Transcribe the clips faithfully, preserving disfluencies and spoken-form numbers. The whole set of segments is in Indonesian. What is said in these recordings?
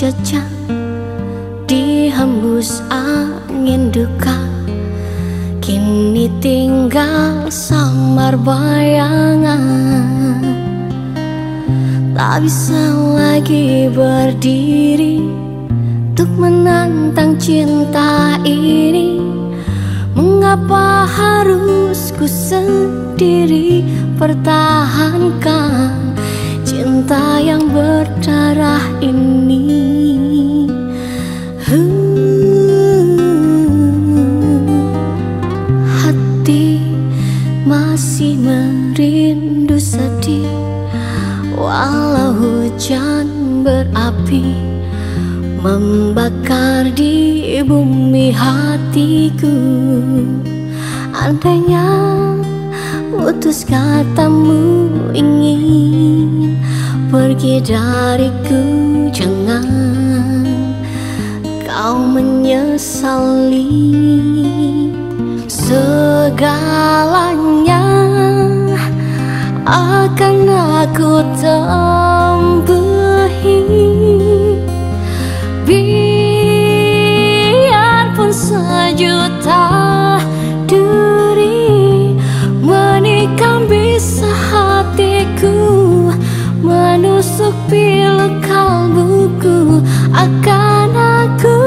jejak dihembus angin duka. Kini tinggal samar bayangan, tak bisa lagi berdiri untuk menantang cinta ini. Mengapa harus ku sendiri pertahankan cinta yang berdarah ini? Hati masih merindu sedih, walau hujan berapi membakar di bumi hatiku. Andainya putus katamu ingin pergi dariku, jangan kau menyesali. Segalanya akan aku tempuhi, biarpun sejuta duri menikam bisa hatiku, menusuk pilu kalbuku. Akan aku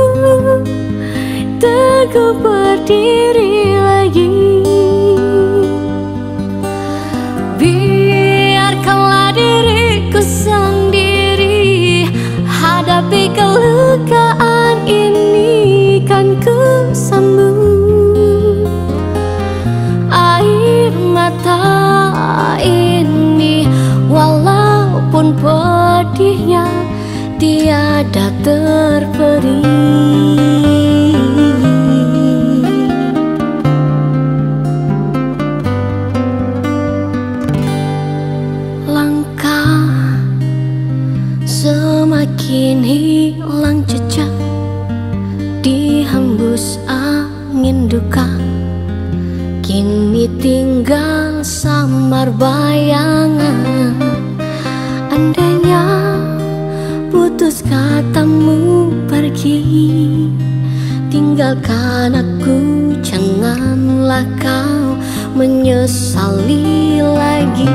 teguh berdiri lagi. Biarkanlah diriku sendiri hadapi kelukaan ini, kan ku sambung air mata ini. Walaupun pedihnya tiada terperi. Langkah semakin hilang jejak dihembus angin duka. Kini tinggal samar bayangan. Andainya putus katamu pergi, tinggalkan aku, janganlah kau menyesali lagi.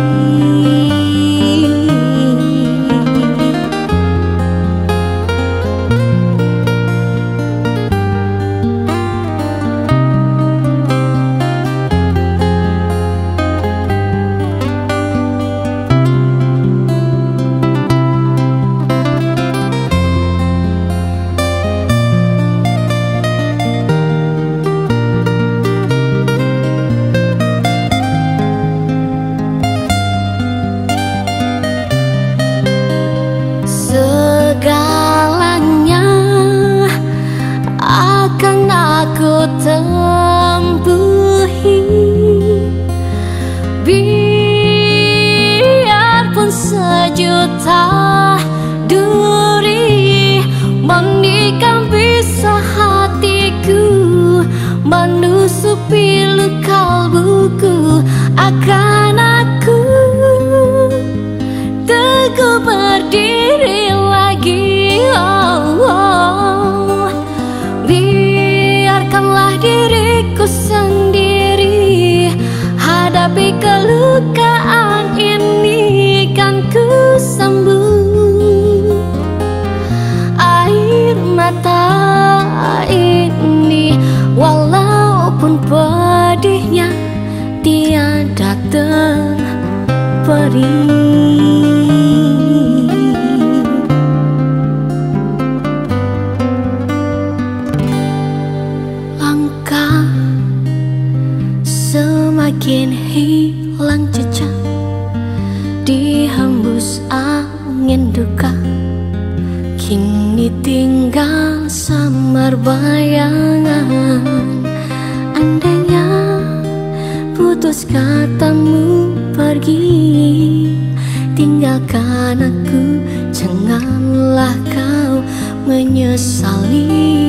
Segalanya akan aku tempuhi, biarpun sejuta duri menikam bisa hatiku, menusuk pilu kalbuku. Akan aku teguh berdiri lagi. Oh, oh. Biarkanlah diriku sendiri hadapi kelukaan ini, kan ku sambung air mata ini. Walaupun pedihnya tiada terperi. Semakin hilang jejak dihembus angin duka. Kini tinggal samar bayangan. Andainya putus katamu pergi, tinggalkan aku, janganlah kau menyesali.